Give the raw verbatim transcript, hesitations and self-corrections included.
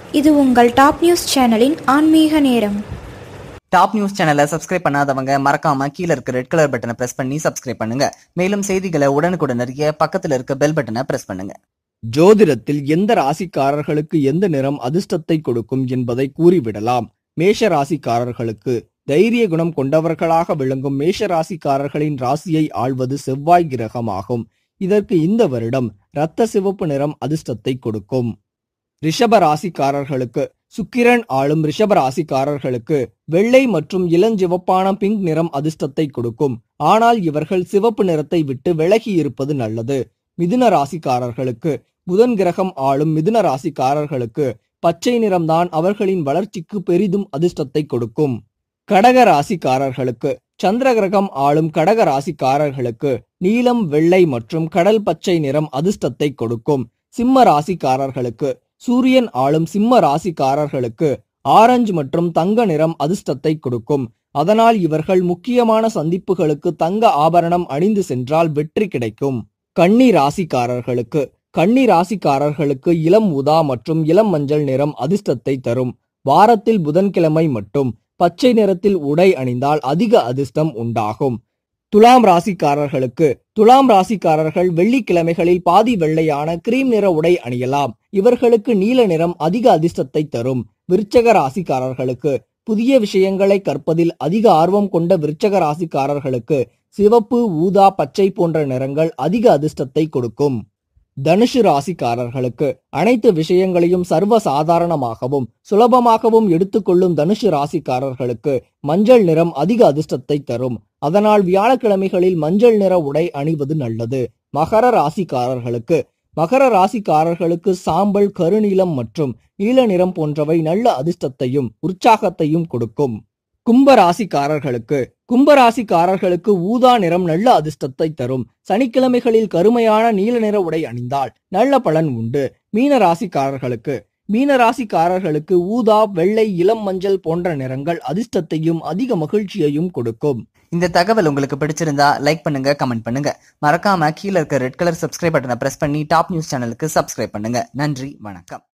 இது உங்கள் top news சேனலின் ஆன்மீக நேரம். டாப் நியூஸ் சேனலை சப்ஸ்கிரைப் பண்ணாதவங்க மறக்காம கீழே இருக்க ரெட் கலர் பட்டனை பிரஸ் பண்ணி சப்ஸ்கிரைப் பண்ணுங்க. மேலும் செய்திகளை உடனுக்குடன் அறிய பக்கத்துல இருக்க பெல் பட்டனை பிரஸ் பண்ணுங்க. ஜோதிடத்தில் எந்த ராசிக்காரர்களுக்கு எந்த நிறம் அதிர்ஷ்டத்தை கொடுக்கும் என்பதை கூறிவிடலாம். மேஷ ராசிக்காரர்களுக்கு தைரிய குணம் கொண்டவர்களாக விளங்கும் மேஷ ராசிக்காரர்களின் ராசியை ஆள்வது செவ்வாய் கிரகமாகும். இதற்கு இந்த வருடம் இரத்த சிவப்பு நிறம் அதிர்ஷ்டத்தை கொடுக்கும். ரிஷப ராசிக்காரர்களுக்கு சுக்கிரன் ஆளும் ரிஷப ராசிக்காரர்களுக்கு வெள்ளை மற்றும் இளஞ்சிவப்பான பிங்க் நிறம் அதிர்ஷ்டத்தை கொடுக்கும். ஆனால் இவர்கள் சிவப்பு நிறத்தை விட்டு விலகி இருப்பது நல்லது. மிதுன ராசிக்காரர்களுக்கு புதன் கிரகம் ஆளும் மிதுன ராசிக்காரர்களுக்கு பச்சை நிறம்தான் அவர்களின் வளர்ச்சிக்கு பெரிதும் அதிர்ஷ்டத்தை கொடுக்கும். கடக ராசிக்காரர்களுக்கு சந்திர கிரகம் ஆளும் கடக ராசிக்காரர்களுக்கு நீலம், வெள்ளை மற்றும் கடல் பச்சை நிறம் அதிர்ஷ்டத்தை கொடுக்கும். சிம்ம ராசிக்காரர்களுக்கு சூரியன் ஆளும் சிம்ம ராசிக்காரர்களுக்கு ஆரஞ்சு மற்றும் தங்க நிறம் அதிர்ஷ்டத்தை கொடுக்கும். அதனால் இவர்கள் முக்கியமான சந்திப்புகளுக்கு தங்க ஆபரணம் அணிந்து சென்றால் வெற்றி கிடைக்கும். கன்னி ராசிக்காரர்களுக்கு கன்னி ராசிக்காரர்களுக்கு இளம் ஊதா மற்றும் இளம் மஞ்சள் நிறம் அதிர்ஷ்டத்தை தரும். வாரத்தில் புதன்கிழமை மட்டும் பச்சை நிறத்தில் உடை அணிந்தால் அதிக அதிர்ஷ்டம் உண்டாகும். துலாம் ராசிக்காரர்களுக்கு துலாம் ராசிக்காரர்கள் வெள்ளிக்கிழமைகளில் பாதி வெள்ளையான கிரீம் நிற உடை அணியலாம். இவர்களுக்கு நீல நிறம் அதிக அதிர்ஷ்டத்தை தரும். விருச்சக ராசிக்காரர்களுக்கு புதிய விஷயங்களை கற்பதில் அதிக ஆர்வம் கொண்ட விருச்சக ராசிக்காரர்களுக்கு சிவப்பு, ஊதா, பச்சை போன்ற நிறங்கள் அதிக அதிர்ஷ்டத்தை கொடுக்கும். தனுசு ராசிக்காரர்களுக்கு அனைத்து விஷயங்களையும் சர்வ சாதாரணமாகவும் சுலபமாகவும் எடுத்துக்கொள்ளும் தனுசு ராசிக்காரர்களுக்கு மஞ்சள் நிறம் அதிக அதிர்ஷ்டத்தை தரும். அதனால் வியாழக்கிழமைகளில் மஞ்சள் நிற உடை அணிவது நல்லது. மகர ராசிக்காரர்களுக்கு மகர ராசிக்காரர்களுக்கு சாம்பல், கருநீலம் மற்றும் நீல நிறம் போன்றவை நல்ல அதிர்ஷ்டத்தையும் உற்சாகத்தையும் கொடுக்கும். கும்ப ராசிக்காரர்களுக்கு கும்ப ராசிக்காரர்களுக்கு ஊதா நிறம் நல்ல அதிர்ஷ்டத்தை தரும். சனிக்கிழமைகளில் கருமையான நீல நிற உடை அணிந்தால் நல்ல பலன் உண்டு. மீன ராசிக்காரர்களுக்கு மீன ராசிக்காரர்களுக்கு ஊதா, வெள்ளை, இளம் மஞ்சள் போன்ற நிறங்கள் அதிர்ஷ்டத்தையும் அதிக மகிழ்ச்சியையும் கொடுக்கும். இந்த தகவல் உங்களுக்கு பிடிச்சிருந்தா லைக் பண்ணுங்க, கமெண்ட் பண்ணுங்க. மறக்காம கீழே இருக்க ரெட் கலர் சப்ஸ்கிரைப் பட்டனை பிரஸ் பண்ணி டாப் நியூஸ் சேனலுக்கு சப்ஸ்கிரைப் பண்ணுங்க. நன்றி, வணக்கம்.